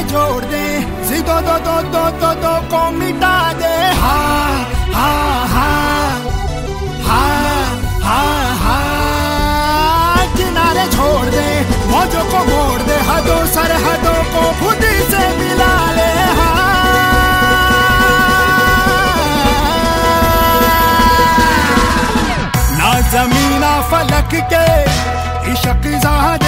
जोड़ दे, दो दो दो दो दो दो को मिटा दे। हाँ हाँ हाँ हाँ हाँ हाँ, किनारे छोड़ दे, मौजों को मोड़ दे, हदों सरहदों को खुद से मिला ले। हाँ ना ज़मीना फलक के इश्क ज़ाद